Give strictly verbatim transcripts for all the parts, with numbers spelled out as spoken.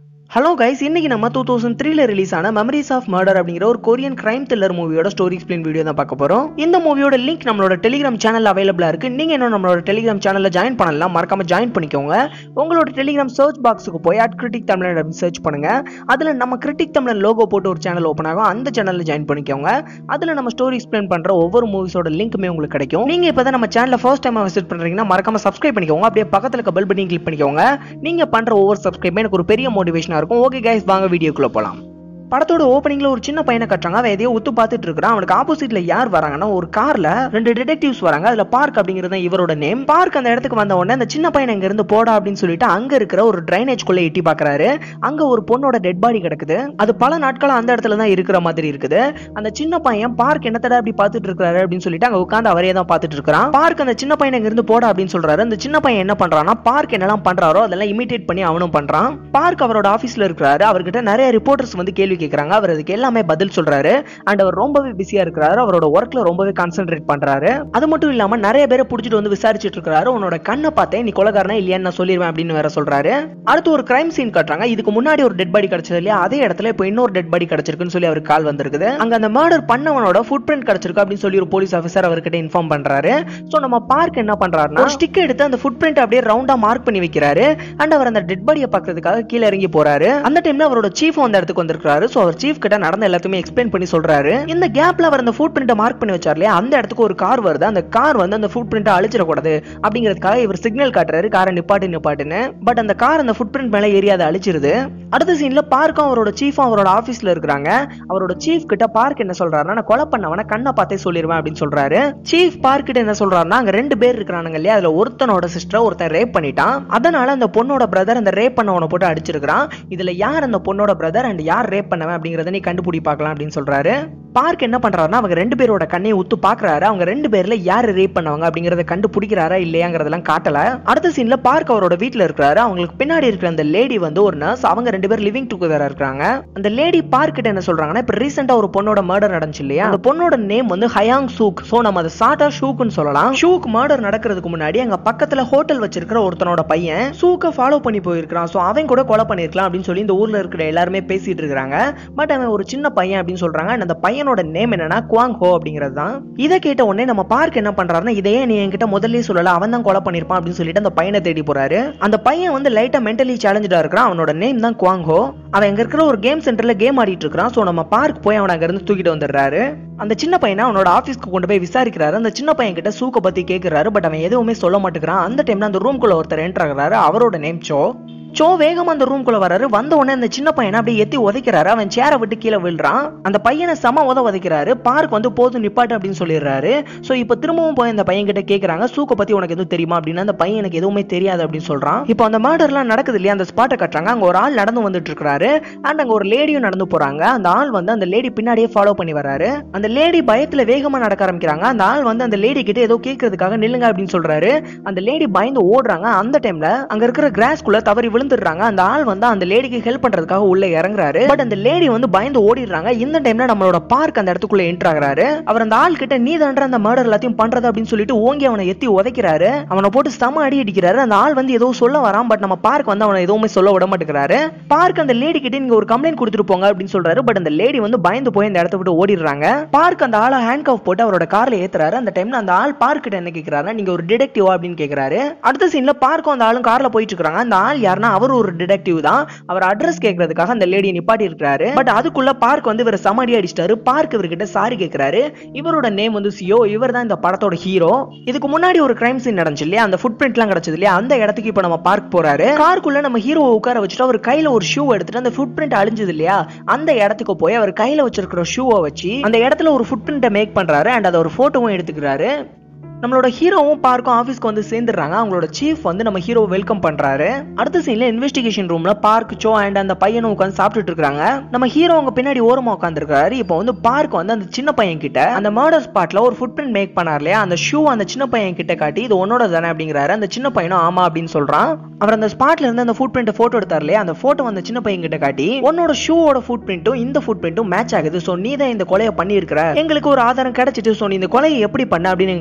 Hello guys, இன்னைக்கு நம்ம two thousand three ல ரிலீஸ் ஆன Memories of Murder அப்படிங்கிற ஒரு கொரியன் கிரைம் த்ரில்லர் மூவியோட ஸ்டோரி எக்ஸ்பிளைன் வீடியோ தான் பார்க்க போறோம். இந்த மூவியோட லிங்க் நம்மளோட டெலிகிராம் சேனல்ல அவைலபிளா இருக்கு. நீங்க இன்னும் நம்மளோட டெலிகிராம் சேனல்ல ஜாயின் பண்ணலாம், மறக்காம ஜாயின் பண்ணிக்கோங்க. உங்களோட டெலிகிராம் சர்ச் பாக்ஸுக்கு போய் at Critic Tamilan அப்படி சர்ச் பண்ணுங்க. அதுல நம்ம Critic Tamilan லோகோ போட்டு ஒரு சேனல் ஓபன் ஆகும். அந்த சேனல்ல ஜாயின் பண்ணிக்கோங்க. அதுல நம்ம ஸ்டோரி எக்ஸ்பிளைன் பண்ற ஒவ்வொரு மூவிஸோட லிங்க்குமே உங்களுக்கு கிடைக்கும். நீங்க இப்பதான் நம்ம சேனலை ஃபர்ஸ்ட் டைம் விசிட் பண்றீங்கன்னா மறக்காம சப்ஸ்கிரைப் பண்ணிக்கோங்க. அப்படியே பக்கத்துல இருக்க பெல் பட்டன் கிளிக் பண்ணிக்கோங்க. நீங்க பண்ற ஒவ்வொரு சப்ஸ்கிரைபே எனக்கு ஒரு பெரிய மோட்டிவேஷனா இருக்கும். ஓகே गाइस, வாங்க வீடியோக்குள்ள போலாம். படத்தோட ஓப்பனிங்ல ஒரு சின்ன பையனை கட்டுறாங்க. அவன் எதையோ உத்து பார்த்துட்டு இருக்கான். அவனுக்கு ஆப்போசிட்ல யார் வராங்கன்னா ஒரு கார்ல ரெண்டு டிடெக்டிவ்ஸ் வராங்க. அதுல பார்க் அப்படிங்கிறது இவரோட நேம். பார்க் அந்த இடத்துக்கு வந்த உடனே அந்த சின்ன பையன் இங்க இருந்து போடா அப்படின்னு சொல்லிட்டு அங்க இருக்கிற ஒரு டிரைனேஜ் குள்ள எட்டி பாக்குறாரு. அங்க ஒரு பொண்ணோட டெட் பாடி கிடக்குது. அது பல நாட்களா அந்த இடத்துல தான் இருக்கிற மாதிரி இருக்குது. அந்த சின்ன பையன் பார்க் என்னத்தடா அப்படி பார்த்துட்டு இருக்காரு அப்படின்னு சொல்லிட்டு அங்க உட்காந்து அவரே தான் பார்த்துட்டு இருக்கான். பார்க் அந்த சின்ன பையன் இங்க இருந்து போடா அப்படின்னு சொல்றாரு. அந்த சின்ன பையன் என்ன பண்றான்னா பார்க் என்னெல்லாம் பண்றாரோ அதெல்லாம் இமிட்டேட் பண்ணி அவனும் பண்றான். பார்க் அவரோட ஆபீஸ்ல இருக்கிறாரு. அவர்கிட்ட நிறைய ரிப்போர்ட்டர்ஸ் வந்து கேள்வி கேட்கறாங்க. அவர் அதுக்கு எல்லாமே பதில் சொல்றாரு. அண்ட் அவர் ரொம்பவே பிஸியா இருக்கிறாரு. அவரோட ஒர்க்ல ரொம்பவே கான்சென்ட்ரேட் பண்றாரு. அது மட்டும் இல்லாம நிறைய பேரை புடிச்சிட்டு வந்து விசாரிச்சிட்டு இருக்காரு. உன்னோட கண்ணை பார்த்தே நீ கொலைகாரனா இல்லையான்னு நான் சொல்லிடுவேன் அப்படின்னு வேற சொல்றாரு. அடுத்து ஒரு கிரைம் சீன் காட்டுறாங்க. இதுக்கு முன்னாடி ஒரு டெட் பாடி கிடைச்சது இல்லையா, அதே இடத்துல இப்போ இன்னொரு டெட் பாடி கிடைச்சிருக்குன்னு சொல்லி அவருக்கு கால் வந்திருக்குது. அங்க அந்த மர்டர் பண்ணவனோட ஃபுட் பிரிண்ட் கிடைச்சிருக்கு அப்படின்னு சொல்லி ஒரு போலீஸ் ஆஃபீஸர் அவர்கிட்ட இன்ஃபார்ம் பண்றாரு. சோ நம்ம பார்க் என்ன பண்றாருன்னா ஒரு ஸ்டிக் எடுத்து அந்த ஃபுட் பிரிண்ட் அப்படியே ரவுண்டா மார்க் பண்ணி வைக்கிறாரு. அண்ட் அவர் அந்த டெட் பாடியை பார்க்கிறதுக்காக கீழே இறங்கி போறாரு. அந்த டைம்ல அவரோட சீஃப் அந்த இடத்துக்கு வந்திருக்காரு. சோ அவர் சீஃப் கிட்ட நடந்த எல்லாத்தையுமே எக்ஸ்பிளைன் பண்ணி சொல்றாரு. இந்த கேப்ல அவர் அந்த ஃபுட் பிரிண்ட மார்க் பண்ணி வச்சார் இல்லையா, அந்த இடத்துக்கு ஒரு கார் வருது. அந்த கார் வந்து அந்த ஃபுட் பிரிண்ட அழிச்சிட கூடாது அப்படிங்கிறதுக்காக இவர் சிக்னல் காட்டுறாரு, காரை நிப்பாட்டு நிப்பாட்டுன்னு. பட் அந்த கார் அந்த ஃபுட் பிரிண்ட் மேல ஏறி அதை அழிச்சிருது. அடுத்த சீன்ல பார்க்கும் அவரோட சீஃப் அவரோட ஆபீஸ்ல இருக்காங்க. அவரோட சீஃப் கிட்ட பார்க் என்ன சொல்றாருன்னா நான் கொலை பண்ணவன கண்ணை பார்த்தே சொல்லிடுவேன் அப்படின்னு சொல்றாரு. சீஃப் பார்க் கிட்ட என்ன சொல்றாருன்னா அங்க ரெண்டு பேர் இருக்கானுங்க இல்லையா, அதுல ஒருத்தனோட சிஸ்டர் ஒருத்தன் ரேப் பண்ணிட்டான். அதனால அந்த பொண்ணோட பிரதர் அந்த ரேப் பண்ணவனை போட்டு அடிச்சிருக்கான். இதுல யார் அந்த பொண்ணோட பிரதர் அண்ட் யார் ரேப் பண்ணவன் அப்படிங்கறத நீ கண்டுபிடி பார்க்கலாம் அப்படின்னு சொல்றாரு. பார்க் என்ன பண்றாருன்னா அவங்க ரெண்டு பேரோட கண்ணையை உத்து பாக்குறாரு. அவங்க ரெண்டு பேர்ல யாரு ரேப் பண்ணவங்க அப்படிங்கறத கண்டுபிடிக்கிறாரா இல்லையாங்கிறதெல்லாம் காட்டல. அடுத்த சீன்ல பார்க் அவரோட வீட்ல இருக்காரு. அவங்களுக்கு பின்னாடி இருக்கிற அந்த லேடி வந்து ஒரு நர்ஸ். அவங்க ரெண்டு பேர் லிவிங் டுகெதரா இருக்காங்க. அந்த லேடி பார்க் கிட்ட என்ன சொல்றாங்கன்னா இப்ப ரீசெண்டா ஒரு பொண்ணோட மர்டர் நடந்துச்சு இல்லையா, அந்த பொண்ணோட நேம் வந்து ஹயாங் சூக். சோ நம்ம அதை சாட்டா ஷூக்னு சொல்லலாம். ஷூக் மர்டர் நடக்கிறதுக்கு முன்னாடி அங்க பக்கத்துல ஹோட்டல் வச்சிருக்கிற ஒருத்தனோட பையன் ஷூக்க ஃபாலோ பண்ணி போயிருக்கான். சோ அவன் கூட கொலை பண்ணிருக்கலாம் அப்படின்னு சொல்லி இந்த ஊர்ல இருக்கிற எல்லாருமே பேசிட்டு இருக்காங்க. பட் அவன் ஒரு சின்ன பையன் அப்படின்னு சொல்றாங்க. அந்த பையனோட நேம் என்னன்னா குவாங் ஹோ அப்படிங்கிறது தான். இதை கேட்ட உடனே நம்ம பார்க் என்ன பண்றாருன்னா இதையே நீ என்கிட்ட முதல்ல சொல்லல, அவன் தான் கொலை பண்ணிருப்பான் அப்படின்னு சொல்லிட்டு அந்த பையனை தேடி போறாரு. அந்த பையன் வந்து லைட்டா மென்டலி சேலஞ்சா இருக்கிறான். அவனோட நேம் தான் குவாங் ஹோ. அவன் எங்க இருக்கிற ஒரு கேம் சென்டர்ல கேம் ஆடிட்டு இருக்கான். சோ நம்ம பார்க் போய் அவனை அங்க இருந்து தூக்கிட்டு வந்துடுறாரு. அந்த சின்ன பையனை அவனோட ஆபீஸ்க்கு கொண்டு போய் விசாரிக்கிறாரு. அந்த சின்ன பையன் கிட்ட சூக்க பத்தி கேட்கிறாரு. பட் அவன் எதுவுமே சொல்ல மாட்டேங்கிறான். அந்த டைம்ல அந்த ரூம்குள்ள ஒருத்தர் என்டர் ஆகுறாரு. அவரோட நேம் சோ. சோ வேகமா அந்த ரூம்குள்ள வராரு. வந்த உடனே அந்த சின்ன பையனை அப்படியே எத்தி உதைக்கிறாரு. அவன் சேரை விட்டு கீழே விழுறான். அந்த பையனை சம உத உதைக்கிறாரு. பார்க் வந்து போதும் நிப்பாட்டு அப்படின்னு சொல்லிடுறாரு. சோ இப்ப திரும்பவும் போய் அந்த பையன் கிட்ட கேக்குறாங்க சூக்க பத்தி உனக்கு எதுவும் தெரியுமா அப்படின்னு. அந்த பையன் எனக்கு எதுவுமே தெரியாது அப்படின்னு சொல்றான். இப்போ அந்த மர்டர் எல்லாம் நடக்குது இல்லையா, அந்த ஸ்பாட்டை கட்டுறாங்க. அங்க ஒரு ஆள் நடந்து வந்துட்டு இருக்காரு. அண்ட் அங்க ஒரு லேடியும் நடந்து போறாங்க. அந்த ஆள் வந்து அந்த லேடி பின்னாடியே ஃபாலோ பண்ணி வராரு. அந்த லேடி பயத்துல வேகமா நடக்க ஆரம்பிக்கிறாங்க. அந்த ஆள் வந்து அந்த லேடி கிட்ட ஏதோ கேட்கறதுக்காக நில்லுங்க அப்படின்னு சொல்றாரு. அந்த லேடி பயந்து ஓடுறாங்க. அந்த டைம்ல அங்க இருக்கிற கிராஸ்குள்ள தவறி விழுந்துடுறாங்க. அந்த ஆள் வந்து அந்த லேடிக்கு ஹெல்ப் பண்றதுக்காக உள்ள இறங்குறாரு. பட் அந்த லேடி வந்து பயந்து ஓடிடுறாங்க. இந்த டைம்ல நம்மளோட பார்க் அந்த இடத்துக்குள்ள என்டர் ஆகுறாரு. அவர் அந்த ஆள் கிட்ட நீ தான்ற அந்த மர்டர் எல்லாத்தையும் பண்றது அப்படின்னு சொல்லிட்டு ஓங்கி அவனை எத்தி உதைக்கிறாரு. அவனை போட்டு சம அடி அடிக்கிறாரு. அந்த ஆள் வந்து ஏதோ சொல்ல வரான். பட் நம்ம பார்க் வந்து அவனை எதுவுமே சொல்ல விட மாட்டேங்கிறாரு. பார்க் அந்த லேடி கிட்ட நீங்க ஒரு கம்ப்ளைண்ட் கொடுத்துட்டு போங்க அப்படின்னு சொல்றாரு. பட் அந்த லேடி வந்து பயந்து போய் அந்த இடத்த விட்டு ஓடிடுறாங்க. பார்க் அந்த ஆளை ஹேண்ட் கஃப் போட்டு அவரோட கார்ல ஏத்துறாரு. அந்த டைம்ல அந்த ஆள் பார்க் கிட்ட என்ன கேக்குறாரு, நீங்க ஒரு டிடெக்டிவா அப்படின்னு கேக்குறாரு. அடுத்த சீன்ல பார்க்கும் அந்த ஆளும் கார்ல போயிட்டு இருக்காங்க. அந்த ஆள் யாருன்னா அவர் ஒரு டிடெக்டிவ் தான். அவர் அட்ரஸ் கேக்குறதுக்காக அந்த லேடி நிப்பாட்டி இருக்காரு. பட் அதுக்குள்ள பார்க் வந்து இவர சமடி அடிச்சிட்டாரு. பார்க் இவர்கிட்ட சாரி கேக்குறாரு. இவரோட நேம் வந்து சியோ. இவர் தான் இந்த படத்தோட ஹீரோ. இதுக்கு முன்னாடி ஒரு கிரைம் சீன் நடந்துச்சு இல்லையா, அந்த ஃபுட் பிரிண்ட் எல்லாம் கிடைச்சது இல்லையா, அந்த இடத்துக்கு இப்ப நம்ம பார்க் போறாரு. காருக்குள்ள நம்ம ஹீரோவை உட்கார வச்சுட்டு அவர் கையில ஒரு ஷூ எடுத்துட்டு அந்த ஃபுட் பிரிண்ட் அழிஞ்சது இல்லையா, அந்த இடத்துக்கு போய் அவர் கையில வச்சிருக்கிற ஷூவை வச்சு அந்த இடத்துல ஒரு ஃபுட் பிரிண்ட மேக் பண்றாரு. அண்ட் அதை ஒரு போட்டோவும் எடுத்துக்கிறாரு. நம்மளோட ஹீரோவும் பார்க்கும் ஆபீஸ்க்கு வந்து சேர்ந்துடுறாங்க. அவங்களோட சீஃப் வந்து நம்ம ஹீரோ வெல்கம் பண்றாரு. அடுத்த சீன்ல இன்வெஸ்டிகேஷன் ரூம்ல பார்க் சோ அண்ட் அந்த பையனும் உட்காந்து சாப்பிட்டுட்டு இருக்காங்க. நம்ம ஹீரோ அவங்க பின்னாடி ஓரமா உட்கார்ந்து இருக்காரு. இப்போ வந்து பார்க் வந்து அந்த சின்ன பையன் கிட்ட அந்த மர்டர் ஸ்பாட்ல ஒரு ஃபுட் பிரிண்ட் மேக் பண்ணார் இல்லையா, அந்த ஷூ அந்த சின்ன பையன் கிட்ட காட்டி இது உன்னோட தானே அப்படிங்கிறாரு. அந்த சின்ன பையனும் ஆமா அப்படின்னு சொல்றான். அவர் அந்த ஸ்பாட்ல இருந்து அந்த ஃபுட் பிரிண்ட் போட்டோ எடுத்தார் இல்லையா, அந்த போட்டோ அந்த சின்ன பையன் கிட்ட காட்டி உன்னோட ஷூவோட ஃபுட் பிரிண்ட்டும் இந்த ஃபுட் பிரிண்ட்டும் மேட்ச் ஆகுது. சோ நீ தான் இந்த கொலையை பண்ணி இருக்கிற, எங்களுக்கு ஒரு ஆதாரம் கிடைச்சிட்டு, சோ நீ இந்த கொலையை எப்படி பண்ண அப்படின்னு என்கிட்ட சொல்லு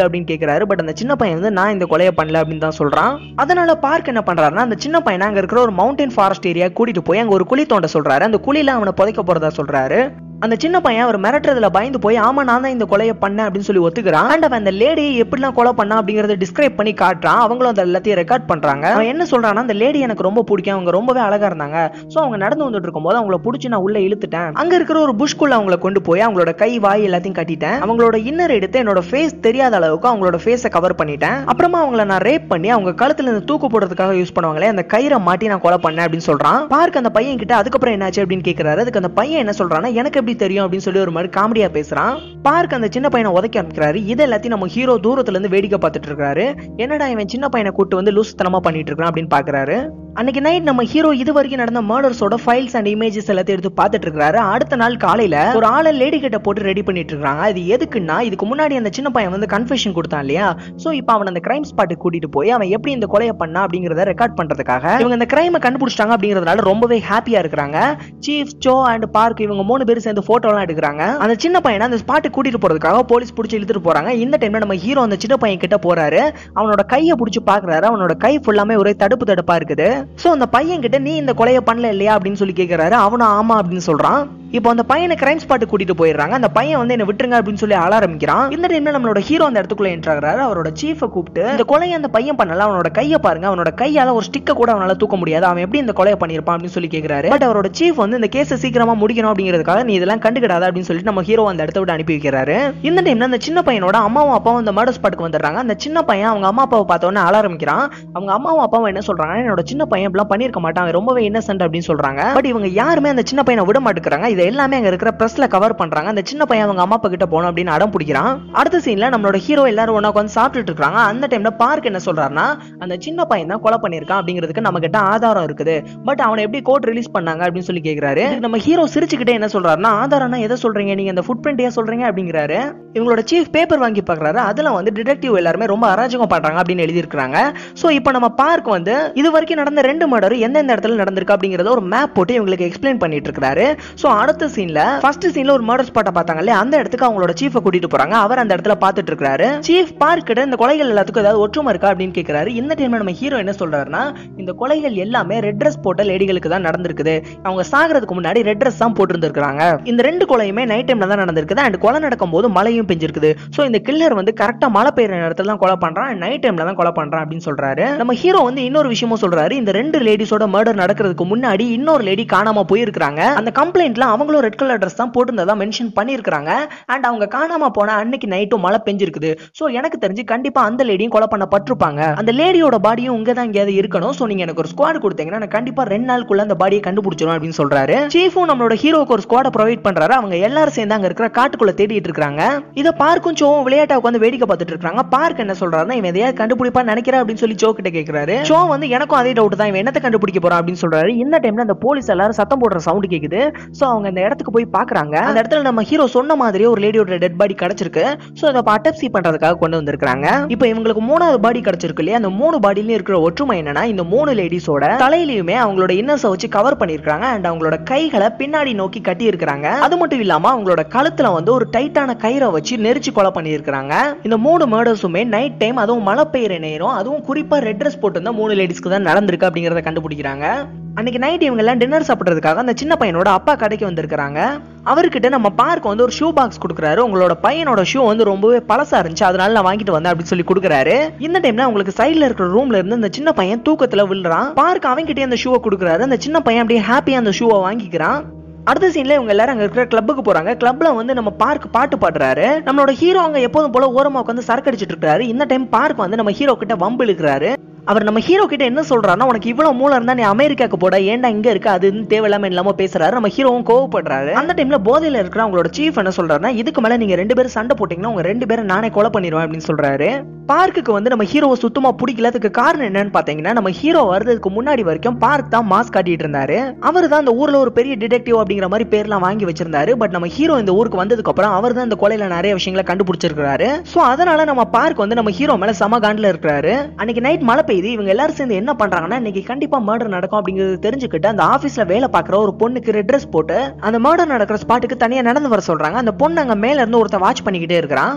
சொல்லு அப்படின்னு கேக்குறாரு. பட் அந்த சின்ன பையன் வந்து நான் இந்த கொலையை பண்ணல அப்படின்னு தான் சொல்றான். அதனால பார்க் என்ன பண்றாருன்னா அந்த சின்ன பையனை அங்க இருக்கிற ஒரு மவுண்டன் ஃபாரஸ்ட் ஏரியா கூட்டிட்டு போய் அங்க ஒரு குழி தோண்ட சொல்றாரு. அந்த குழியில அவனை புதைக்க போறதா சொல்றாரு. அந்த சின்ன பையன் அவர் மிரட்டுறதுல பயந்து போய் ஆமா நான் தான் இந்த கொலையை பண்ணேன் அப்படின்னு சொல்லி ஒத்துக்கிறான். அண்ட் அவன் அந்த லேடியை எப்படிலாம் கொலை பண்ணா அப்படிங்கறத டிஸ்கிரைப் பண்ணி காட்டுறான். அவங்களும் அந்த எல்லாத்தையும் ரெக்கார்ட் பண்றாங்க. அவன் என்ன சொல்றான்னா அந்த லேடி எனக்கு ரொம்ப பிடிக்கும், அவங்க ரொம்பவே அழகா இருந்தாங்க. சோ அவங்க நடந்து வந்துட்டு இருக்கும்போது அவங்கள பிடிச்சி நான் உள்ள இழுத்துட்டேன். அங்க இருக்கிற ஒரு புஷ்குள்ள அவங்கள கொண்டு போய் அவங்களோட கை வாய் எல்லாத்தையும் கட்டிட்டேன். அவங்களோட இன்னர் எடுத்து என்னோட ஃபேஸ் தெரியாத அளவுக்கு அவங்களோட ஃபேஸை கவர் பண்ணிட்டேன். அப்புறமா அவங்கள நான் ரேப் பண்ணி அவங்க கழுத்துல இருந்து தூக்கு போடுறதுக்காக யூஸ் பண்ணுவாங்களே அந்த கயிறை மாட்டி நான் கொலை பண்ணேன் அப்படின்னு சொல்றான். பார்க் அந்த பையன் கிட்ட அதுக்கப்புறம் என்னாச்சு அப்படின்னு கேக்குறாரு. அதுக்கு அந்த பையன் என்ன சொல்றான்னா எனக்கு எப்படி தெரியும் அப்படின்னு சொல்லி ஒரு மாதிரி காமெடியா பேசுறான். பார்க் அந்த சின்ன பையனை உதைக்க ஆரம்பிக்கிறாரு. இது எல்லாத்தையும் நம்ம ஹீரோ தூரத்துல இருந்து வேடிக்கை பார்த்துட்டு இருக்காரு. என்னடா இவன் சின்ன பையனை கூட்டு வந்து லூசுத்தனமா பண்ணிட்டு இருக்கான் அப்படின்னு பாக்குறாரு. அன்னைக்கு நைட் நம்ம ஹீரோ இது வரைக்கும் நடந்த மர்டர்ஸோட ஃபைல்ஸ் அண்ட் இமேஜஸ் எல்லாத்தையும் எடுத்து பார்த்துட்டு இருக்காரு. அடுத்த நாள் காலையில ஒரு ஆளை லேடி கிட்ட போட்டு ரெடி பண்ணிட்டு இருக்காங்க. இது எதுக்குன்னா இதுக்கு முன்னாடி அந்த சின்ன பையன் வந்து கன்ஃபெஷன் கொடுத்தான் இல்லையா, சோ இப்போ அவன் அந்த கிரைம் ஸ்பாட்டுக்கு கூட்டிட்டு போய் அவன் எப்படி இந்த கொலையை பண்ணா அப்படிங்கறத ரெக்கார்ட் பண்றதுக்காக இவங்க இந்த கிரைமை கண்டுபிடிச்சிட்டாங்க அப்படிங்கறதுனால ரொம்பவே ஹாப்பியா இருக்காங்க. சீஃப், ஜோ அண்ட் பார்க் இவங்க மூணு பேரும் சேர்ந்து போட்டோ எல்லாம் எடுக்கிறாங்க. அந்த சின்ன பையனை அந்த ஸ்பாட்டுக்கு கூட்டிட்டு போறதுக்காக போலீஸ் பிடிச்சி இழுத்துட்டு போறாங்க. இந்த டைம்ல நம்ம ஹீரோ அந்த சின்ன பையன் கிட்ட போறாரு. அவனோட கையை பிடிச்சி பாக்குறாரு. அவனோட கை ஃபுல்லாமே ஒரே தடுப்பு தடுப்பா இருக்குது. சோ அந்த பையன் கிட்ட நீ இந்த கொலையை பண்ணல இல்லையா அப்படின்னு சொல்லி கேக்குறாரு. அவனும் ஆமா அப்படின்னு சொல்றான். இப்போ அந்த பையனை கிரைம் ஸ்பாட்டுக்கு கூட்டிட்டு போயிடுறாங்க. அந்த பையன் வந்து என்ன விட்டுருங்க அப்படின்னு சொல்லி அழ ஆரம்பிக்கிறான். இந்த டைம்ல நம்மளோட ஹீரோ அந்த இடத்துக்குள்ள என்டர் ஆகுறாரு. அவரோட சீஃபை கூப்பிட்டு இந்த கொலையை அந்த பையன் பண்ணல, அவனோட கையை பாருங்க, அவனோட கையால ஒரு ஸ்டிக்க கூட அவனால தூக்க முடியாது, அவன் எப்படி இந்த கொலையை பண்ணிருப்பான் அப்படின்னு சொல்லி கேக்குறாரு. பட் அவரோட சீஃப் வந்து இந்த கேஸை சீக்கிரமா முடிக்கணும் அப்படிங்கிறதுக்காக நீ இதெல்லாம் கண்டுக்கிடாத அப்படின்னு சொல்லிட்டு நம்ம ஹீரோ அந்த இடத்த விட்டு அனுப்பி வைக்கிறாரு. இந்த டைம்ல அந்த சின்ன பையனோட அம்மாவும் அப்பாவும் அந்த மர்டர் ஸ்பாட்டுக்கு வந்துடுறாங்க. அந்த சின்ன பையன் அவங்க அம்மா அப்பாவை பார்த்த உடனே அழ ஆரம்பிக்கிறான். அவங்க அம்மாவும் அப்பாவும் என்ன சொல்றாங்க, என்னோட சின்ன பையன் இப்பெல்லாம் பண்ணிருக்க மாட்டான், அவன் ரொம்பவே இன்னசென்ட் அப்படின்னு சொல்றாங்க. பட் இவங்க யாருமே அந்த சின்ன பையனை விட மாட்டேங்கிறாங்க. இது எல்லாமே அங்க இருக்கிற பிரஸ்ல கவர் பண்றாங்க. அந்த சின்ன பையன் அவங்க அம்மா அப்பா கிட்ட போகணும் அப்படின்னு அடம் பிடிக்கிறான். அடுத்த சீன்ல நம்மளோட ஹீரோ எல்லாரும் ஒண்ணா உட்கார்ந்து சாப்பிட்டுட்டு இருக்காங்க. அந்த டைம்ல பார்க் என்ன சொல்றாருன்னா அந்த சின்ன பையன் தான் கொலை பண்ணிருக்கான் அப்படிங்கிறதுக்கு நம்ம கிட்ட ஆதாரம் இருக்குது. பட் அவனை எப்படி கோர்ட் ரிலீஸ் பண்ணாங்க அப்படின்னு சொல்லி கேக்குறாரு. நம்ம ஹீரோ சிரிச்சுக்கிட்டே என்ன சொல்றாருன்னா ஆதாரம்னா எதை சொல்றீங்க நீங்க, அந்த ஃபுட் பிரிண்ட் ஏன் சொல்றீங்க அப்படிங்கிறாரு. இவங்களோட சீஃப் பேப்பர் வாங்கி பாக்குறாரு. அதுல வந்து டிடெக்டிவ் எல்லாருமே ரொம்ப அராஜகம் பண்றாங்க அப்படின்னு எழுதி இருக்காங்க. சோ இப்போ நம்ம பார்க் வந்து இது வரைக்கும் நடந்த ரெண்டு மர்டர் எந்தெந்த இடத்துல நடந்திருக்கு அப்படிங்கறத ஒரு மேப் போட்டு இவங்களுக்கு எக்ஸ்பிளைன் பண்ணிட்டு இருக்காரு. சோ அடுத்த சீன்ல ஃபர்ஸ்ட் சீன்ல ஒரு மர்டர் ஸ்பாட்டை பார்த்தாங்கல்ல, அந்த இடத்துக்கு அவங்களோட சீஃபை கூட்டிட்டு போறாங்க. அவர் அந்த இடத்துல பார்த்துட்டு இருக்காரு. சீஃப் பார்க் கிட்ட இந்த கொலைகள் எல்லாத்துக்கும் ஏதாவது ஒற்றுமை இருக்கா அப்படின்னு கேக்குறாரு. இந்த டைம்ல நம்ம ஹீரோ என்ன சொல்றாருன்னா இந்த கொலைகள் எல்லாமே ரெட் ட்ரெஸ் போட்ட லேடிகளுக்கு தான் நடந்திருக்குது. அவங்க சாகிறதுக்கு முன்னாடி ரெட் ட்ரெஸ் தான் போட்டு இருந்திருக்காங்க. இந்த ரெண்டு கொலையுமே நைட் டைம்ல தான் நடந்திருக்குது. அண்ட் கொலை நடக்கும் போது மழையும் பெஞ்சிருக்குது. சோ இந்த கில்லர் வந்து கரெக்டா மழை பெய்யுற நேரத்துல தான் கொலை பண்றான், நைட் டைம்ல தான் கொலை பண்றான் அப்படின்னு சொல்றாரு. நம்ம ஹீரோ வந்து இன்னொரு விஷயமும் சொல்றாரு. இந்த ரெண்டு லேடிஸோட மர்டர் நடக்கிறதுக்கு முன்னாடி இன்னொரு லேடி காணாம போயிருக்காங்க. அந்த கம்ப்ளைண்ட்ல அவங்களும் ரெட் கலர் ட்ரெஸ் தான் போட்டுருந்ததா மென்ஷன் பண்ணிருக்காங்க. அண்ட் அவங்க காணாம போன அன்னைக்கு நைட்டும் மழை பெஞ்சிருக்குது. சோ எனக்கு தெரிஞ்சு கண்டிப்பா அந்த லேடியும் கொலை பண்ணப்பட்டிருப்பாங்க. அந்த லேடியோட பாடியும் உங்க தான் எங்கேயாவது இருக்கணும். சோ நீங்க எனக்கு ஒரு ஸ்குவாட் கொடுத்தீங்கன்னா நான் கண்டிப்பா ரெண்டு நாளுக்குள்ள அந்த பாடியை கண்டுபிடிச்சிரும் அப்படின்னு சொல்றாரு. சீஃபும் நம்மளோட ஹீரோக்கு ஒரு ஸ்குவாட ப்ரொவைட் பண்றாரு. அவங்க எல்லாரும் சேர்ந்து அங்க இருக்கிற காட்டுக்குள்ள தேடிட்டு இருக்காங்க. இத பார்க்கும் சோ விளையாட்டா உட்கார்ந்து வேடிக்கை பார்த்துட்டு இருக்காங்க. பார்க் என்ன சொல்றாருன்னா இவன் எதையாவது கண்டுபிடிப்பான்னு நினைக்கிறேன் அப்படின்னு சொல்லி ஜோ கிட்ட கேக்குறாரு. சோ வந்து எனக்கும் அதே டவுட் தான், இவன் என்னத்தை கண்டுபிடிக்க போறான் அப்படின்னு சொல்றாரு. இந்த டைம்ல அந்த போலீஸ் எல்லாரும் சத்தம் போடுற சவுண்ட் கேக்குது. சோ அவங்க அந்த இடத்துக்கு போய் பாக்குறாங்க. அந்த இடத்துல நம்ம ஹீரோ சொன்ன மாதிரியே ஒரு லேடியோட டெட் பாடி கிடைச்சிருக்கு. சோ அத அட்டப்சி பண்றதுக்காக கொண்டு வந்திருக்காங்க. இப்போ இவங்களுக்கு மூணாவது பாடி கிடைச்சிருக்கு இல்லையா, அந்த மூணு பாடியில இருக்கிற ஒற்றுமை என்னன்னா இந்த மூணு லேடிஸோட தலையிலயுமே அவங்களோட இன்னர்ஸை வச்சு கவர் பண்ணிருக்காங்க. அண்ட் அவங்களோட கைகளை பின்னாடி நோக்கி கட்டி இருக்காங்க. அது மட்டும் இல்லாம அவங்களோட கழுத்துல வந்து ஒரு டைட்டான கயிறை வச்சு நெரிச்சு கொலை பண்ணிருக்காங்க. இந்த மூணு மர்டர்ஸுமே நைட் டைம், அதுவும் மழை பெய்யுற நேரம், அதுவும் குறிப்பா ரெட் ட்ரெஸ் போட்டு மூணு லேடிஸ்க்கு தான் நடந்திருக்கு அப்படிங்கறத கண்டுபிடிக்கிறாங்க. அன்னைக்கு நைட் இவங்க எல்லாம் டின்னர் சாப்பிடுறதுக்காக அந்த சின்ன பையனோட அப்பா கடைக்கு வந்திருக்காங்க. அவர்கிட்ட நம்ம பார்க் வந்து ஒரு ஷூ பாக்ஸ் கொடுக்குறாரு. உங்களோட பையனோட ஷூ வந்து ரொம்பவே பழசா இருந்துச்சு, அதனால நான் வாங்கிட்டு வந்தேன் அப்படின்னு சொல்லி கொடுக்குறாரு. இந்த டைம்ல உங்களுக்கு சைடுல இருக்கிற ரூம்ல இருந்து அந்த சின்ன பையன் தூக்கத்துல விழுறான். பார்க் அவங்கிட்டே அந்த ஷூவை கொடுக்குறாரு. அந்த சின்ன பையன் அப்படியே ஹாப்பியா அந்த ஷூவை வாங்கிக்கிறான். அடுத்த சீன்ல இவங்க எல்லாரும் அங்க இருக்கிற கிளப்புக்கு போறாங்க. கிளப்ல வந்து நம்ம பார்க் பாட்டு பாடுறாரு. நம்மளோட ஹீரோ அங்க எப்போதும் போல ஓரமா உட்காந்து சரக்கு அடிச்சிட்டு இருக்காரு. இந்த டைம் பார்க் வந்து நம்ம ஹீரோ கிட்ட வம்பு இழுக்கிறாரு. அவர் நம்ம ஹீரோ கிட்ட என்ன சொல்றாருன்னா உனக்கு இவ்வளவு மூளை இருந்தா நீ அமெரிக்காக்கு போட, ஏன்டா இங்க இருக்க, அது தேவையில்லாம இல்லாம பேசுறாரு. நம்ம ஹீரோவும் கோவப்படுறாரு. அந்த டைம்ல போதையில இருக்கிற அவங்களோட சீஃப் என்ன சொல்றாருன்னா இதுக்கு மேல நீங்க ரெண்டு பேரும் சண்டை போட்டீங்கன்னா உங்க ரெண்டு பேரும் நானே கொலை பண்ணிடுவேன் அப்படின்னு சொல்றாரு. பார்க்குக்கு வந்து நம்ம ஹீரோவை சுத்தமா பிடிக்கல. அதுக்கு காரணம் என்னன்னு பாத்தீங்கன்னா நம்ம ஹீரோ வர்றதுக்கு முன்னாடி வரைக்கும் பார்க் தான் மாஸ்க் காட்டிட்டு இருந்தாரு. அவர் தான் அந்த ஊர்ல ஒரு பெரிய டிடெக்டிவ் அப்படிங்கிற மாதிரி பேர்லாம் வாங்கி வச்சிருந்தாரு. பட் நம்ம ஹீரோ இந்த ஊருக்கு வந்ததுக்கு அப்புறம் அவர் தான் இந்த கொலையில நிறைய விஷயங்களை கண்டுபிடிச்சிருக்காரு. சோ அதனால நம்ம பார்க் வந்து நம்ம ஹீரோ மேல சம காண்டில் இருக்கிறாரு. அன்னைக்கு நைட் மழை பெய்யுது. இவங்க எல்லாரும் சேர்ந்து என்ன பண்றாங்கன்னா இன்னைக்கு கண்டிப்பா மர்டர் நடக்கும் அப்படிங்கிறது தெரிஞ்சுக்கிட்டு அந்த ஆபீஸ்ல வேலை பாக்குற ஒரு பொண்ணுக்கு ரெட் ட்ரெஸ் போட்டு அந்த மர்டர் நடக்கிற ஸ்பாட்டுக்கு தனியா நடந்து வர சொல்றாங்க. அந்த பொண்ணு அங்க மேல இருந்து ஒருத்த வாட்ச் பண்ணிக்கிட்டே இருக்கிறான்.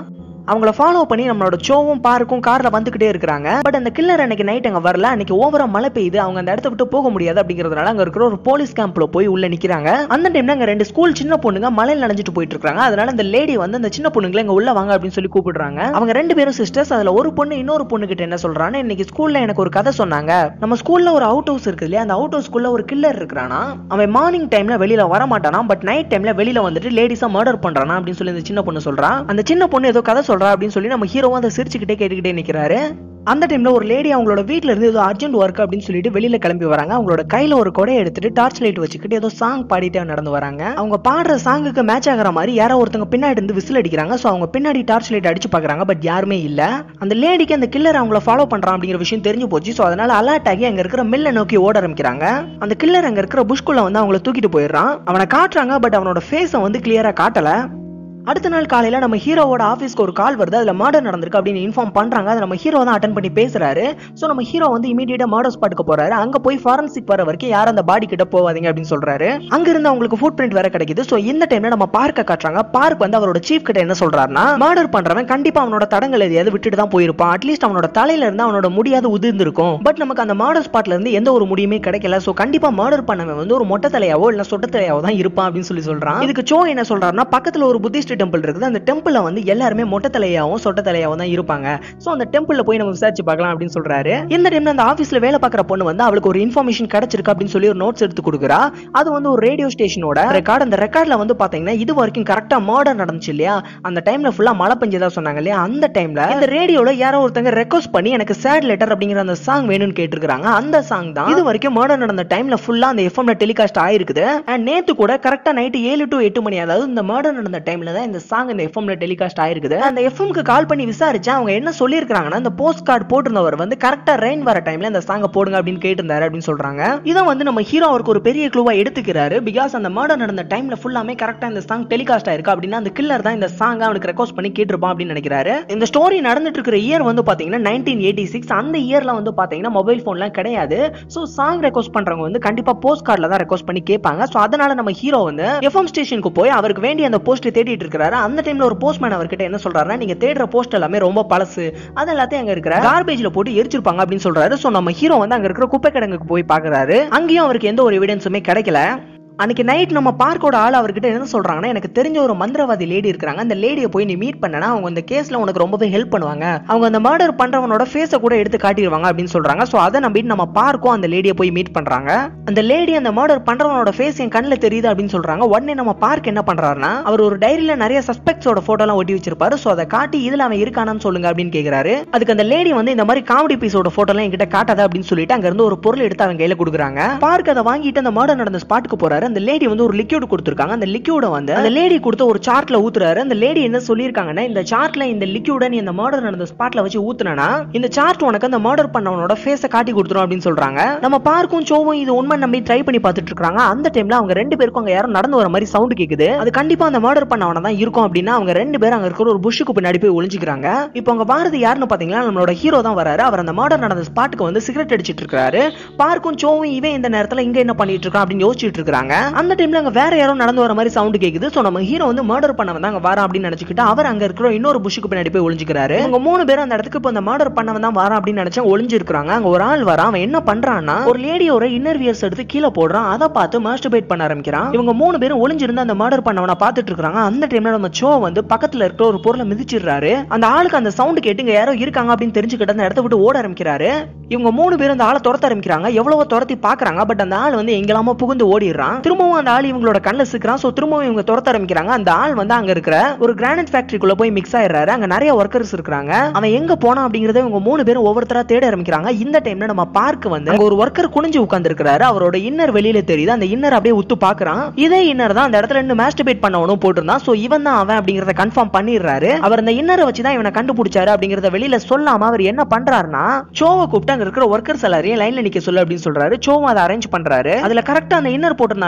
அவங்கள ஃபாலோ பண்ணி நம்மளோட சோவும் பார்க்கும் கார்ல வந்துகிட்டே இருக்காங்க. பட் அந்த கில்லர் அன்னைக்கு நைட் அங்க வரல. அன்னைக்கு ஓவரா மழை பெய்யுது. அவங்க அந்த இடத்த விட்டு போக முடியாது அப்படிங்கறதுனால அங்க இருக்கிற ஒரு போலீஸ் கேம்ப்ல போய் உள்ள நிக்கிறாங்க. அந்த டைம்ல அங்க ரெண்டு ஸ்கூல் சின்ன பொண்ணுங்க மழையில நனைஞ்சிட்டு போயிட்டு இருக்காங்க. அதனால அந்த லேடி வந்து அந்த சின்ன பொண்ணுங்களை இங்க உள்ள வாங்க அப்படின்னு சொல்லி கூப்பிடுறாங்க. அவங்க ரெண்டு பேரும் சிஸ்டர்ஸ். அதுல ஒரு பொண்ணு இன்னொரு பொண்ணு கிட்ட என்ன சொல்றான்னு, இன்னைக்கு ஸ்கூல்ல எனக்கு ஒரு கதை சொன்னாங்க. நம்ம ஸ்கூல்ல ஒரு அவுட் ஹவுஸ் இருக்கு இல்லையா, அந்த அவுட் ஹவுஸ்க்குள்ள ஒரு கில்லர் இருக்கானா. அவன் மார்னிங் டைம்ல வெளியில வர மாட்டானா, பட் நைட் டைம்ல வெளியில வந்துட்டு லேடிஸா மர்டர் பண்றானா அப்படின்னு சொல்லி அந்த சின்ன பொண்ணு சொல்றா. அந்த சின்ன பொண்ணு ஏதோ கதை சொல்றா அப்படின்னு சொல்லி நம்ம ஹீரோவும் அதை சிரிச்சுக்கிட்டே கேட்டுக்கிட்டே நிக்கிறாரு. அந்த டைம்ல ஒரு லேடி அவங்களோட வீட்ல இருந்து ஏதோ அர்ஜென்ட் ஒர்க் அப்படின்னு சொல்லிட்டு வெளியில கிளம்பி வராங்க. அவங்களோட கையில ஒரு கொடையை எடுத்துட்டு டார்ச் லைட் வச்சுக்கிட்டு ஏதோ சாங் பாடிட்டே நடந்து வராங்க. அவங்க பாடுற சாங்குக்கு மேட்ச் ஆகிற மாதிரி யாரோ ஒருத்தங்க பின்னாடி இருந்து விசில் அடிக்கிறாங்க. சோ அவங்க பின்னாடி டார்ச் லைட் அடிச்சு பாக்குறாங்க. பட் யாருமே இல்ல. அந்த லேடிக்கு அந்த கில்லர் அவங்கள ஃபாலோ பண்றான் அப்படிங்கிற விஷயம் தெரிஞ்சு போச்சு. சோ அதனால அலர்ட் ஆகி அங்க இருக்கிற மில்ல நோக்கி ஓட ஆரம்பிக்கிறாங்க. அந்த கில்லர் அங்க இருக்கிற புஷ்குள்ள வந்து அவங்கள தூக்கிட்டு போயிடுறான். அவனை காட்டுறாங்க. பட் அவனோட ஃபேஸை வந்து கிளியரா காட்டல. அடுத்த நாள் காலையில நம்ம ஹீரோவோட ஆபீஸ்க்கு ஒரு கால் வருது. அதுல மர்டர் நடந்திருக்கு அப்படின்னு இன்ஃபார்ம் பண்றாங்க. அதை நம்ம ஹீரோ தான் அட்டெண்ட் பண்ணி பேசுறாரு. சோ நம்ம ஹீரோ வந்து இமீடியட்டா மர்டர் ஸ்பாட்டுக்கு போறாரு. அங்க போய் ஃபாரன்சிக் வர வரைக்கும் யாரும் அந்த பாடி கிட்ட போவாதீங்க அப்படின்னு சொல்றாரு. அங்க இருந்து அவங்களுக்கு ஃபுட் பிரிண்ட் வேற கிடைக்குது. சோ இந்த டைம்ல நம்ம பார்க்க காட்டுறாங்க. பார்க் வந்து அவரோட சீஃப் கிட்ட என்ன சொல்றாருன்னா, மர்டர் பண்றவன் கண்டிப்பா அவனோட தடங்கள் எதையாவது விட்டுட்டு தான் போயிருப்பான். அட்லீஸ்ட் அவனோட தலையில இருந்து அவனோட முடியாத உதிர்ந்திருக்கும். பட் நமக்கு அந்த மர்டர் ஸ்பாட்ல இருந்து எந்த ஒரு முடியுமே கிடைக்கல. சோ கண்டிப்பா மர்டர் பண்ணவன் வந்து ஒரு மொட்டை தலையாவோ இல்ல சொட்ட தலையாவோ தான் இருப்பான் அப்படின்னு சொல்லி சொல்றான். இதுக்கு சோ என்ன சொல்றாருன்னா, பக்கத்துல ஒரு புத்திஸ்ட் டெம்பிள் இருக்குது. அந்த டெம்பிள்ல வந்து எல்லாருமே மொட்டை தலையாவும் சொட்ட தலையாவும் தான் இருப்பாங்க. சோ அந்த டெம்பிள்ல போய் நம்ம விசாரிச்சு பார்க்கலாம் அப்படின்னு சொல்றாரு. இந்த டைம்ல அந்த ஆபீஸ்ல வேலை பார்க்குற பொண்ணு வந்து அவளுக்கு ஒரு இன்ஃபர்மேஷன் கிடைச்சிருக்கு அப்படின்னு சொல்லி ஒரு நோட்ஸ் எடுத்து கொடுக்குறா. அது வந்து ஒரு ரேடியோ ஸ்டேஷனோட ரெக்கார்ட். அந்த ரெக்கார்ட்ல வந்து பாத்தீங்கன்னா இது வரைக்கும் கரெக்டா மர்டர் நடந்துச்சு இல்லையா, அந்த டைம்ல ஃபுல்லா மழை பெஞ்சதா சொன்னாங்க இல்லையா, அந்த டைம்ல இந்த ரேடியோல யாரோ ஒருத்தங்க ரெக்வெஸ்ட் பண்ணி எனக்கு சேட் லெட்டர் அப்படிங்கிற அந்த சாங் வேணும்னு கேட்டிருக்காங்க. அந்த சாங் தான் இது வரைக்கும் மர்டர் நடந்த டைம்ல ஃபுல்லா அந்த எஃப்எம்ல டெலிகாஸ்ட் ஆயிருக்குது. அண்ட் நேத்து கூட கரெக்டா நைட் ஏழு டு எட்டு மணி, அதாவது இந்த மர்டர் நடந்த டைம்ல தான் இந்த சாங் இந்த எஃப்எம்ல டெலிகாஸ்ட் ஆயிருக்குது. அந்த எஃப்எம்க்கு கால் பண்ணி விசாரிச்சா அவங்க என்ன சொல்லிருக்காங்கன்னா, இந்த போஸ்ட் கார்டு போட்டிருந்தவர் வந்து கரெக்டா ரெயின் வர டைம்ல இந்த சாங்க போடுங்க அப்படின்னு கேட்டிருந்தாரு அப்படின்னு சொல்றாங்க. இதை வந்து நம்ம ஹீரோ அவருக்கு ஒரு பெரிய க்ளூவா எடுத்துக்கிறாரு. பிகாஸ் அந்த மர்டர் நடந்த டைம்ல ஃபுல்லாமே கரெக்டா இந்த சாங் டெலிகாஸ்ட் ஆயிருக்கு அப்படின்னா அந்த கில்லர் தான் இந்த சாங் அவனுக்கு ரெக்வெஸ்ட் பண்ணி கேட்டிருப்பான் அப்படின்னு நினைக்கிறாரு. இந்த ஸ்டோரி நடந்துட்டு இருக்கிற இயர் வந்து பாத்தீங்கன்னா நைன்டீன் எயிட்டி சிக்ஸ். அந்த இயர்ல வந்து பாத்தீங்கன்னா மொபைல் போன்லாம் கிடையாது. சோ சாங் ரெக்வெஸ்ட் பண்றவங்க வந்து கண்டிப்பா போஸ்ட் கார்டுல தான் ரெக்வெஸ்ட் பண்ணி கேட்பாங்க. சோ அதனால நம்ம ஹீரோ வந்து எஃப்எம் ஸ்டேஷனுக்கு போய் அவருக்கு வேண்டிய அந்த போஸ்ட் தேடிட்டு இருக்காரு. அந்த டைம்ல ஒரு போஸ்ட்மேன் அவர்கிட்ட என்ன சொல்றாருன்னா, நீங்க தேடுற போஸ்ட் எல்லாமே ரொம்ப பழசு, அது எல்லாத்தையும் அங்க இருக்கிற கார்பேஜ்ல போட்டு எரிச்சிருப்பாங்க அப்படின்னு சொல்றாரு. சோ நம்ம ஹீரோ வந்து அங்க இருக்கிற குப்பை கிடங்குக்கு போய் பாக்குறாரு. அங்கேயும் அவருக்கு எந்த ஒரு எவிடன்ஸுமே கிடைக்கல. அன்னைக்கு நைட் நம்ம பார்க்கோட ஆள் அவர்கிட்ட என்ன சொல்றாங்கன்னா, எனக்கு தெரிஞ்ச ஒரு மந்திரவாதி லேடி இருக்காங்க, அந்த லேடியை போய் நீ மீட் பண்ணனா அவங்க இந்த கேஸ்ல உனக்கு ரொம்பவே ஹெல்ப் பண்ணுவாங்க, அவங்க அந்த மர்டர் பண்றவனோட ஃபேஸை கூட எடுத்து காட்டிடுவாங்க அப்படின்னு சொல்றாங்க. சோ அதை நம்பிட்டு நம்ம பார்க்கோம் அந்த லேடியை போய் மீட் பண்றாங்க. அந்த லேடி அந்த மர்டர் பண்றவனோட ஃபேஸ் என் கண்ணில் தெரியுது அப்படின்னு சொல்றாங்க. உடனே நம்ம பார்க் என்ன பண்றாருன்னா, அவர் ஒரு டைரியில நிறைய சஸ்பெக்ட்ஸோட போட்டோ எல்லாம் ஒட்டி வச்சிருப்பாரு. சோ அதை காட்டி இதுல அவன் இருக்கானான்னு சொல்லுங்க அப்படின்னு கேக்குறாரு. அதுக்கு அந்த லேடி வந்து இந்த மாதிரி காமெடி பீஸோட போட்டோ எல்லாம் என்கிட்ட காட்டாத அப்படின்னு சொல்லிட்டு அங்க இருந்து ஒரு பொருள் எடுத்து அவங்க கையில கொடுக்குறாங்க. பார்க் அதை வாங்கிட்டு அந்த மர்டர் நடந்த ஸ்பாட்டுக்கு போறாரு. அந்த லேடி வந்து ஒரு லிக்விட் கொடுத்திருக்காங்க. அந்த லிக்விட வந்து அந்த லேடி கொடுத்த ஒரு சார்ட்ல ஊத்துறாரு. அந்த லேடி என்ன சொல்லிருக்காங்கன்னா, இந்த சார்ட்ல இந்த லிக்விட நீ இந்த மர்டர் நடந்த ஸ்பாட்ல வச்சு ஊத்துனா இந்த சார்ட் உனக்கு அந்த மர்டர் பண்ணவனோட ஃபேஸை காட்டி கொடுத்துரும் அப்படின்னு சொல்றாங்க. நம்ம பார்க்கும் சோவும் இது உண்மை நம்பி ட்ரை பண்ணி பார்த்துட்டு இருக்காங்க. அந்த டைம்ல அவங்க ரெண்டு பேருக்கும் அங்க யாரும் நடந்து வர மாதிரி சவுண்ட் கேக்குது. அது கண்டிப்பா அந்த மர்டர் பண்ணவன தான் இருக்கும் அப்படின்னா அவங்க ரெண்டு பேரும் அங்க இருக்கிற ஒரு புஷ்ஷுக்கு பின்னாடி போய் ஒளிஞ்சுக்கிறாங்க. இப்போ அங்க வாரது யாருன்னு பாத்தீங்கன்னா, நம்மளோட ஹீரோ தான் வராரு. அவர் அந்த மர்டர் நடந்த ஸ்பாட்டுக்கு வந்து சிகரெட் அடிச்சிட்டு இருக்காரு. பார்க்கும் சோவும் இவன் இந்த நேரத்துல இங்க என்ன பண்ணிட்டு இருக்கான் அப்படின்னு யோசிச்சுட்டு இருக்காங்க. அந்த டைம்ல அங்க வேற யாரும் நடந்து வர மாதிரி சவுண்ட் கேக்குது. சோ நம்ம ஹீரோ வந்து மர்டர் பண்ணவன் தான் அங்க வரான் அப்படின்னு நினைச்சுக்கிட்டு அவர் அங்க இருக்கிற இன்னொரு புஷ்ஷுக்கு பின்னாடி போய் ஒளிஞ்சுக்கிறாரு. அவங்க மூணு பேரும் அந்த இடத்துக்கு இப்போ அந்த மர்டர் பண்ணவன் தான் வரான் அப்படின்னு நினைச்சா ஒளிஞ்சிருக்காங்க. அங்க ஒரு ஆள் வரான். அவன் என்ன பண்றான்னா, ஒரு லேடியோட இன்னர் வியர்ஸ் எடுத்து கீழே போடுறான். அதை பார்த்து மாஸ்டர்பேட் பண்ண ஆரம்பிக்கிறான். இவங்க மூணு பேரும் ஒளிஞ்சிருந்து அந்த மர்டர் பண்ணவனை பார்த்துட்டு இருக்காங்க. அந்த டைம்ல நம்ம சோ வந்து பக்கத்துல இருக்கிற ஒரு பொருளை மிதிச்சிடுறாரு. அந்த ஆளுக்கு அந்த சவுண்ட் கேட்டுங்க யாரோ இருக்காங்க அப்படின்னு தெரிஞ்சுக்கிட்டு அந்த இடத்த விட்டு ஓட ஆரம்பிக்கிறாரு. இவங்க மூணு பேரும் அந்த ஆளை துரத்த ஆரம்பிக்கிறாங்க. எவ்வளவோ துரத்தி பாக்குறாங்க. பட் அந்த ஆள் வந்து எங்கெல்லாமோ புகுந்து ஓடிடுறான். திரும்பவும் அந்த ஆள் இவங்களோட கண்ணில் சிக்கிறான். சோ திரும்பவும் இவங்க துரத்த ஆரம்பிக்கிறாங்க. அந்த ஆள் வந்து அங்க இருக்கிற ஒரு கிரானைட் ஃபேக்டரிக்குள்ள போய் மிக்ஸ் ஆயிடுறாரு. அங்க நிறைய ஒர்க்கர்ஸ் இருக்காங்க. அவன் எங்க போனா அப்படிங்கறத இவங்க மூணு பேரும் ஒவ்வொருத்தரா தேட ஆரம்பிக்கிறாங்க. இந்த டைம்ல நம்ம பார்க் வந்து அங்க ஒரு ஒர்க்கர் குனிஞ்சு உட்கார்ந்து இருக்காரு. அவரோட இன்னர் வெளியில தெரியுது. அந்த இன்னர் அப்படியே உத்து பாக்குறான். இதே இன்னர் தான் அந்த இடத்துல இருந்து மாஸ்டர்பேட் பண்ணவனும் போட்டிருந்தான். சோ இவன் தான் அவன் அப்படிங்கறத கன்ஃபார்ம் பண்ணிடுறாரு. அவர் அந்த இன்னரை வச்சு தான் இவனை கண்டுபிடிச்சாரு அப்படிங்கறத வெளியில சொல்லாம அவர் என்ன பண்றாருன்னா, சோவை கூப்பிட்டு அங்க இருக்கிற ஒர்க்கர்ஸ் எல்லாரையும் லைன்ல நிக்க சொல்லு அப்படின்னு சொல்றாரு. சோவும் அதை அரேஞ்ச் பண்றாரு. அதுல கரெக்டா அந்த இன்னர் போட்டிருந்தான்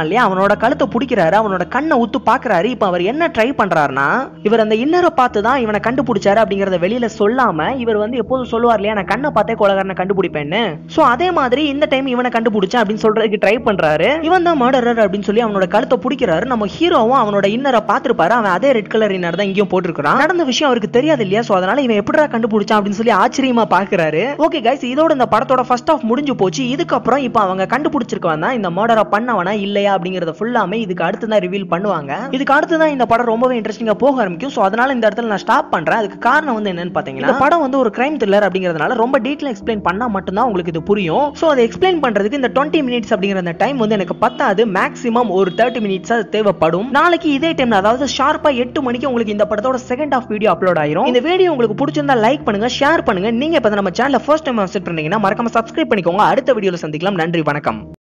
இல்லையா, அவனோட கழுத்தை பிடிக்கிறாரு, அவனோட கண்ணை உத்து பாக்குறாரு. இப்ப அவர் என்ன ட்ரை பண்றாருன்னா, இவர் அந்த இன்னரை பார்த்து தான் இவனை கண்டுபிடிச்சாரு அப்படிங்கறத வெளியில சொல்லாம இவர் வந்து எப்போதும் சொல்லுவார் இல்லையா, நான் கண்ணை பார்த்தே கொலைகாரனை கண்டுபிடிப்பேன்னு. சோ அதே மாதிரி இந்த டைம் இவனை கண்டுபிடிச்சேன் அப்படின்னு சொல்றதுக்கு ட்ரை பண்றாரு. இவன் தான் மர்டரர் அப்படின்னு சொல்லி அவனோட கழுத்தை பிடிக்கிறாரு. நம்ம ஹீரோவும் அவனோட இன்னரை பார்த்திருப்பாரு. அவன் அதே ரெட் கலர் இன்னர் தான் இங்கேயும் போட்டுருக்கான். நடந்த விஷயம் அவருக்கு தெரியாது இல்லையா, சோ அதனால இவன் எப்படிடா கண்டுபிடிச்சான் அப்படின்னு சொல்லி ஆச்சரியமா பாக்குறாரு. ஓகே கைஸ், இதோட இந்த படத்தோட ஃபர்ஸ்ட் ஆஃப் முடிஞ்சு போச்சு. இதுக்கப்புறம் இப்ப அவங்க கண்டுபிடிச்சிருக்கவன் தான் இந்த மர்டரை பண்ணவனா இல்லையா அப்படிங்கறத ஃபுல்லாமே இதுக்கு அடுத்து தான் ரிவீல் பண்ணுவாங்க. இதுக்கு அடுத்து தான் இந்த படம் ரொம்பவே இன்ட்ரெஸ்டிங்கா போக ஆரம்பிக்கும். சோ அதனால இந்த இடத்துல நான் ஸ்டாப் பண்றேன். அதுக்கு காரணம் வந்து என்னன்னு பாத்தீங்கன்னா, இந்த படம் வந்து ஒரு கிரைம் த்ரில்லர் அப்படிங்கறதுனால ரொம்ப டீடைலா எக்ஸ்பிளைன் பண்ணா மட்டும் தான் உங்களுக்கு இது புரியும். சோ அதை எக்ஸ்பிளைன் பண்றதுக்கு இந்த டுவெண்ட்டி மினிட்ஸ் அப்படிங்கிற அந்த டைம் வந்து எனக்கு பத்தாது. மேக்ஸிமம் ஒரு தேர்ட்டி மினிட்ஸ் தேவைப்படும். நாளைக்கு இதே டைம், அதாவது ஷார்ப்பா எட்டு மணிக்கு உங்களுக்கு இந்த படத்தோட செகண்ட் ஆஃப் வீடியோ அப்லோட் ஆயிரும். இந்த வீடியோ உங்களுக்கு பிடிச்சிருந்தா லைக் பண்ணுங்க, ஷேர் பண்ணுங்க. நீங்க இப்ப நம்ம சேனலை ஃபர்ஸ்ட் டைம் விசிட் பண்ணீங்கன்னா மறக்காம சப்ஸ்கிரைப் பண்ணிக்கோங்க. அடுத்த வீடியோல சந்திக்கலாம். நன்றி, வணக்கம்.